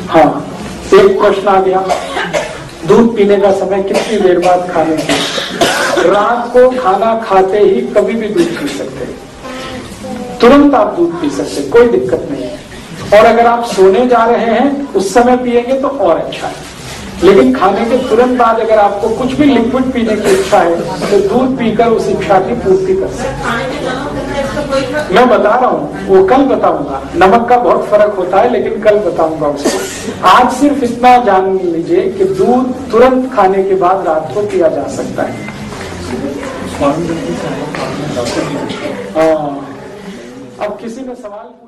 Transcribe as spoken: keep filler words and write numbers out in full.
हाँ, एक प्रश्न आ गया, दूध पीने का समय कितनी देर बाद खाने की? रात को खाना खाते ही कभी भी दूध पी सकते हैं, तुरंत आप दूध पी सकते हैं, कोई दिक्कत नहीं है। और अगर आप सोने जा रहे हैं उस समय पिएंगे तो और अच्छा है, लेकिन खाने के तुरंत बाद अगर आपको कुछ भी लिक्विड पीने की इच्छा है तो दूध पीकर उस इच्छा की पूर्ति कर सकते हैं। मैं बता रहा हूँ, वो कल बताऊंगा, नमक का बहुत फर्क होता है लेकिन कल बताऊंगा उसको। आज सिर्फ इतना जान लीजिए कि दूध तुरंत खाने के बाद रात को पिया जा सकता है। हाँ, अब किसी ने सवाल